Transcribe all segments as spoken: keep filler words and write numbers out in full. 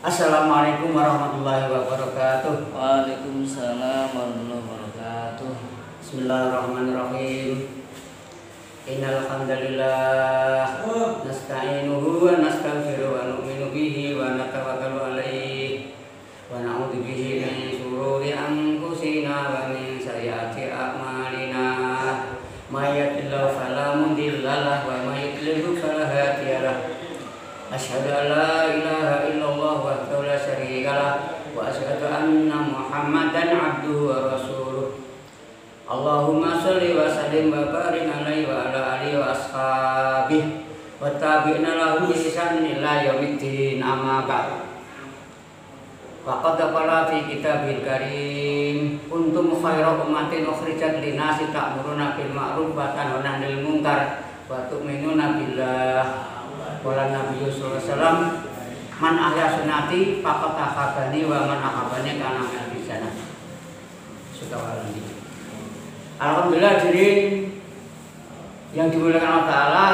Assalamualaikum warahmatullahi wabarakatuh. Waalaikumsalam warahmatullahi wabarakatuh. Bismillahirrahmanirrahim. Innal hamdalillah nasta'inuhu wa nastaghfiruhu wa nu'minu bihi wa natawakkalu alaihi wa na'udzu bihi min shururi anfusina wa min sayyiati a'malina. May yahdihillahu fala mudilla lahu wa may yudlil fala hadiya lahu. Asyhadu an la ilaha illallah wahdahu la syarika lah wa asyhadu anna Muhammadan abduhu wa rasuluh. Allahumma sholli wa sallim wa barik alaihi wa ala alihi wa ashabihi wa tabi'ina lahu bi ihsanin ila yaumiddin, amma ba'd. Faqad qala fi kitabil karim kuntum khairu ummatin ukhrijat linnasi ta'muruna bil ma'ruf wa tanhauna 'anil munkar wa tu'minuna billah. Qala Nabi sallallahu alaihi wasallam, man ahya sunnati faqad ahabani wa man ahabani kana min sana. Subhanallah. Alhamdulillah hadirin yang dimuliakan Allah Ta'ala,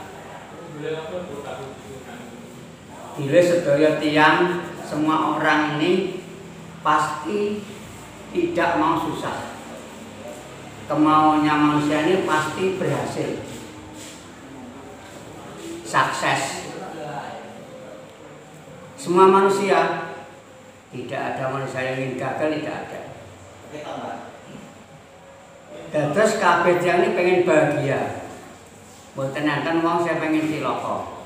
bila sedaya tiang semua orang ini pasti tidak mau susah. Kemauannya manusia ini pasti berhasil, sukses. Semua manusia, tidak ada manusia yang ingin gagal, tidak ada. Terus kabeh ini pengen bahagia. Mboten enten wong saya pengen cilaka.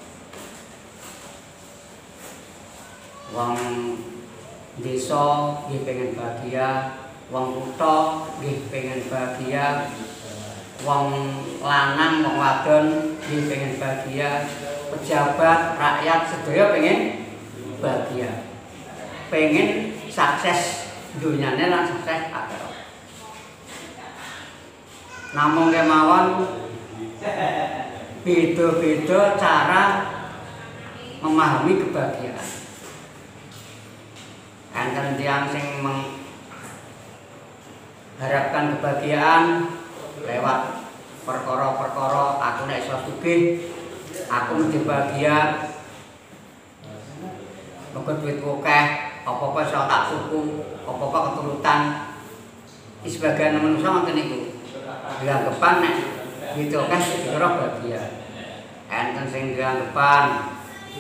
Wong desa nggih pengen bahagia, wong kutha nggih pengen bahagia, wong lanang wong wadon nggih pengen bahagia, pejabat, rakyat sedaya pengen bahagia. Pengen sukses dunyane lan sukses akhirat. Namun kemawon beda-beda cara memahami kebahagiaan. Enten tiyang sing mengharapkan kebahagiaan lewat perkara-perkara, aku nek iso sugih, aku mesti bahagia. Mergo duit akeh, apa-apa iso tak tuku, apa-apa keturutan. Di sebagian manusia ngoten niku. Dianggepan nek gitu kan kira bahagia. Enten sing dianggepan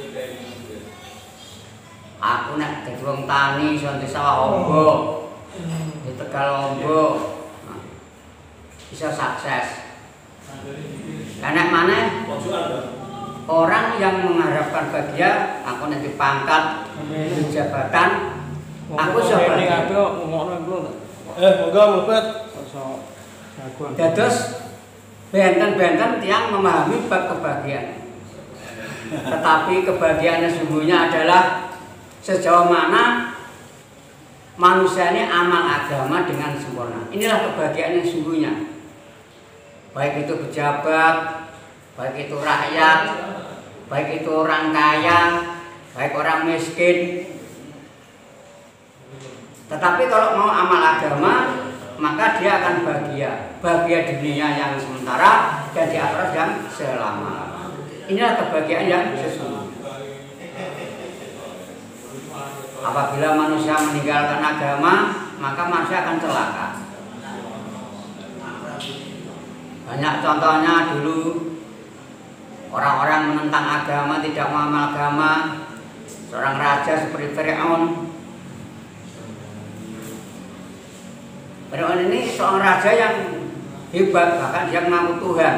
aku nek dadi wong tani iso ndek sawah ombo, di Tegal ombo, bisa sukses. Nek maneh orang yang mengharapkan bahagia, aku nanti pangkat, di jabatan, aku iso bahagia. Eh, moga mlebet. Dados benten-benten tiang memahami bab kebahagiaan. Tetapi kebahagiaan yang sesungguhnya adalah sejauh mana manusia ini amal agama dengan sempurna. Inilah kebahagiaan yang sesungguhnya. Baik itu pejabat, baik itu rakyat, baik itu orang kaya, baik orang miskin. Tetapi kalau mau amal agama, maka dia akan bahagia, bahagia di dunia yang sementara dan di akhirat yang selama. Inilah kebahagiaan yang sesungguhnya. Apabila manusia meninggalkan agama, maka manusia akan celaka. Banyak contohnya dulu orang-orang menentang agama, tidak mengamal agama. Seorang raja seperti Firaun. Firaun ini seorang raja yang hebat, bahkan dia mengaku Tuhan.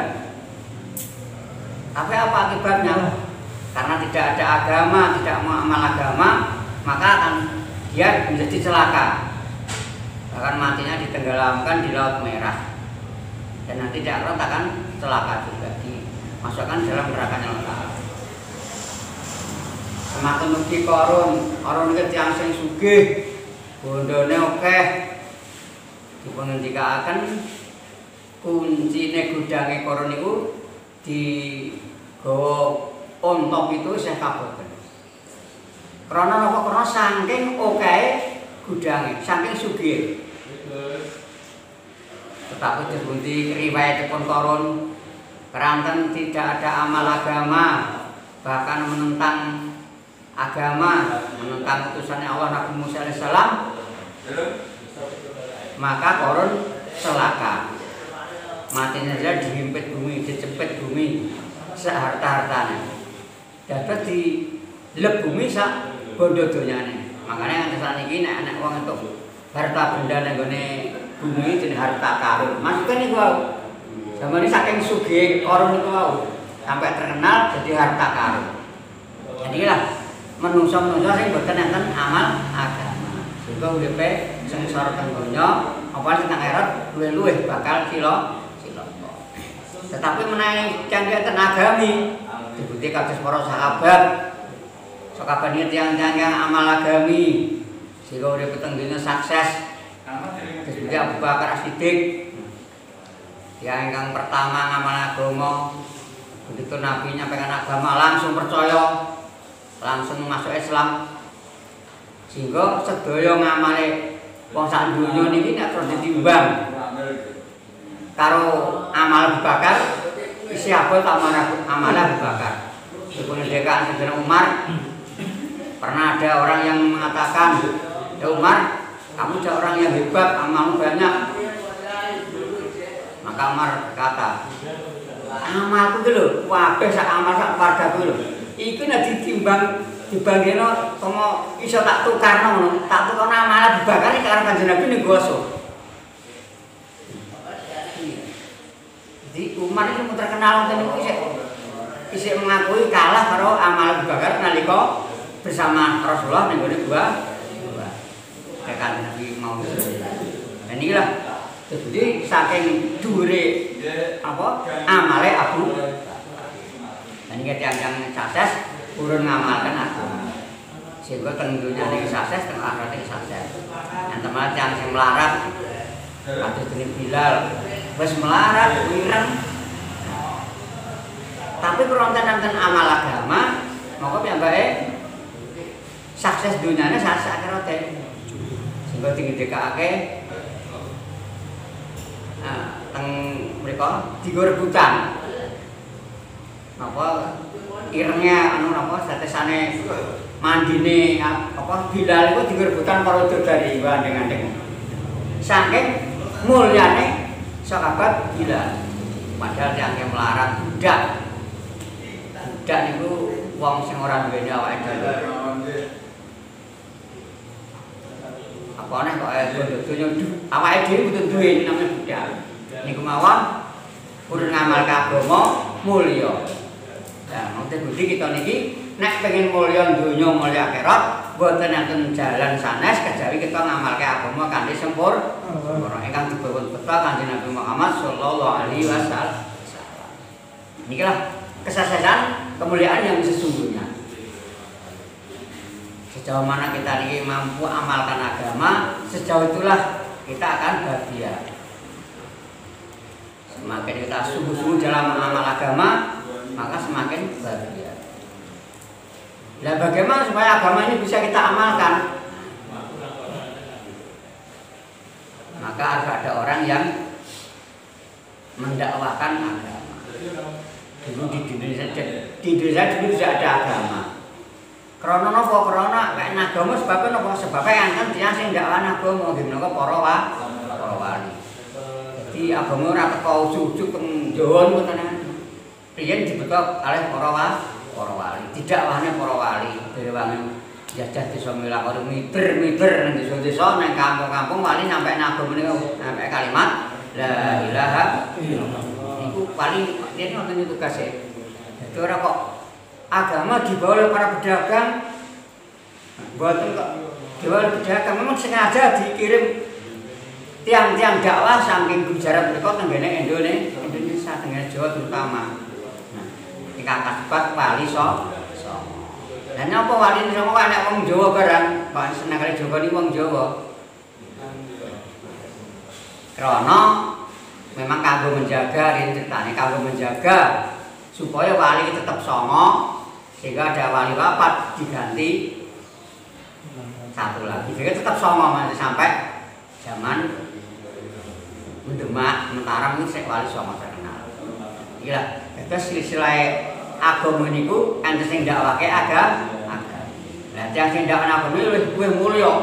Tapi apa akibatnya? Karena tidak ada agama, tidak mengamal agama, maka akan dia menjadi celaka. Bahkan matinya ditenggelamkan di Laut Merah. Dan nanti di akhirat akan celaka juga, dimasukkan dalam neraka-Nya Allah. Semakin mugi Qarun, Qarun iki tiyang sing sugih, bondone akeh. Dipengendikaken kuncine gudange Qarun niku digawa ontok itu saya kaboten. Karena napa? Karena saking okehe gudange, saking sugih. Tetapi dibundi riwayatipun Qarun keranten tidak ada amal agama, bahkan menentang agama, menentang utusannya Allah Nabi Musa alaihissalam, maka korun celaka. Matinya saja dihimpit bumi, dicepit bumi, seharta-hartanya. Dapat di leb bumi sak bondo donyane. Makanya yang saat ini anak uang itu harta benda yang bumi jadi harta karun. Maksudnya ini wow, zaman ini saking sugih korun itu wow, sampai terkenal jadi harta karun. Jadilah menungso-menungso sing boten enten amal agama. Sehingga uripe sengsara teng donya apa sing nang akhirat luwih-luwih bakal sila cilaka. Tetapi menawi cangkeh ten agami dibukti kados para sahabat sakabehane tiyang-tiyang yang amal agami sehingga uripe teng donya sukses. Dibukti Abu Bakar As-Siddiq yang ingkang pertama ngamal agama, begitu Nabi nyampaikan agama langsung percaya, langsung masuk Islam, sehingga sedaya ngamale wong sak donya niki nek terus ditimbang karo amal Abu Bakar isi apa ta amal Abu Bakar. Sebelum dekaan Sayyidina Umar pernah ada orang yang mengatakan, "Ya Umar, kamu adalah orang yang hebat, amalmu banyak." Maka Umar berkata, "Amalku itu lho, kabeh sak amal sak keluargaku lho. Iku nek ditimbang dibangkeno sama iso tak tukarno ngono, tak tukarno amal Abu Bakar iki karo Kanjeng Nabi ning goso." Di Umar itu terkenal ngoten niku isih isih mengakui kalah karo amal Abu Bakar nalika bersama Rasulullah ning gone gua. Kanjeng Nabi mau. Dan inilah jadi saking dhuwure apa amale Abu. Dan ini yang sukses urun ngamalkan agama. Sehingga teng dunya niki sukses, teng akhirat niki sukses. Yang teman yang sing melarat kados dene Bilal wis melarat wireng. Tapi keronten-ronten amal agama, maka piyambake sukses dunyane sukses akhirate. Sehingga digedhekake nah, teng mriko digo rebutan. Apa irengnya anu apa setesane mandine apa Bilal itu direbutan para dari gandeng-gandeng. Saking mulyane sahabat Bilal. Padahal yang melarat budak. Budak niku wong sing ora duweni awake dhewe. Apa nek kok donya awake dhewe kudu duwe namanya budak. Niku mawon urun ngamal agama mulya. Nah, mungkin budi kita niki nek pengen mulya dunya mulya akhirat, boten enten jalan sanes kejawi kita ngamalke agama kanthi sempur. Ora ingkang dibawa beto Kanjeng Nabi Muhammad sallallahu alaihi wasallam. Nikilah kesuksesan kemuliaan yang sesungguhnya. Sejauh mana kita niki mampu amalkan agama, sejauh itulah kita akan bahagia. Semakin kita sungguh-sungguh dalam amal agama, maka semakin bahagia. Nah, bagaimana supaya agama ini bisa kita amalkan? Maka harus ada orang yang mendakwakan agama. Dulu di Indonesia, di Indonesia dulu tidak ada agama. Karena apa? Karena kayak agama sebabnya apa? Sebabnya yang kan dia sing dakwakan agama, gimana kok para para wali. Jadi agama ora teko ujug-ujug teng Jawa ngoten. Riyen dibetok oleh para wali, tidak wahane para wali, dewangan jajah desa Milang karo miber-miber nang desa-desa nang kampung-kampung wali nyampe agama niku sampai kalimat la ilaha illallah. Iku paling yen wonten tugase. Dadi ora kok agama dibawa oleh para pedagang. Mboten kok dibawa oleh pedagang, memang sengaja dikirim tiang-tiang dakwah saking gujarat mereka tenggene Indonesia, tenggene Jawa terutama. Ingkang kasebat wali so, so. Dan apa wali ini sama anak wong Jawa barang, Pak seneng kali Jawa ini wong Jawa. Karena memang kanggo menjaga, ini ceritanya kanggo menjaga supaya wali tetap songo, sehingga ada wali wafat diganti satu lagi. Sehingga tetap songo sampai zaman Mendemak, Mataram ini sek wali songo terkenal. Gila. Terus silsilah agama niku enten sing dakwake agama. Nah, yang tindakan agama luwih luwih mulya.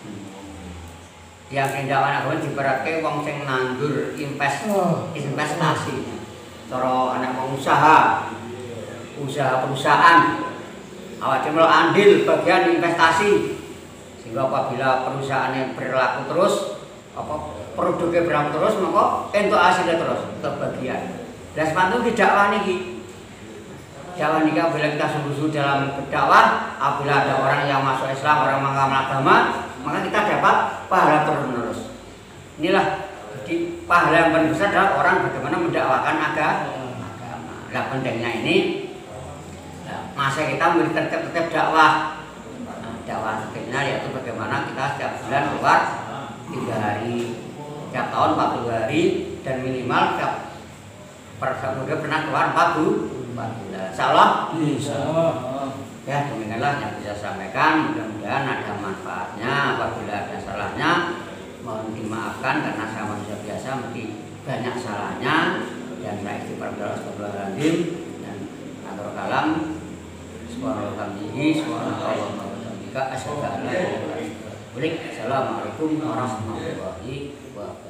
Yang tindakan agama diberatke wong sing nandur invest investasi. Cara anak pengusaha, usaha perusahaan, awak dhewe andil bagian investasi. Sehingga apabila perusahaannya berlaku terus, apa produknya berlaku terus, maka entuk hasilnya terus, kebagian. Dan sepatu tidak wani iki. Dakwah ini apabila kita sungguh-sungguh dalam berdakwah, apabila ada orang yang masuk Islam, orang mengamalkan agama, maka kita dapat pahala terus-menerus. Inilah jadi pahala yang paling besar adalah orang bagaimana mendakwakan agama. Nah, pentingnya ini masa kita memberi tertib-tertib dakwah. Nah, dakwah tertibnya yaitu bagaimana kita setiap bulan keluar tiga hari, setiap tahun empat puluh hari, dan minimal setiap per kemudian pernah keluar empat bulan. Insyaallah. Insyaallah. Ya, demikianlah yang bisa saya sampaikan. Mudah-mudahan ada manfaatnya. Apabila ada salahnya, mohon dimaafkan karena saya manusia biasa, mungkin banyak salahnya. Dan saya istighfar kepada Astagfirullahaladzim dan atur kalam. Subhanallah, subhanallah, Assalamualaikum warahmatullahi wabarakatuh.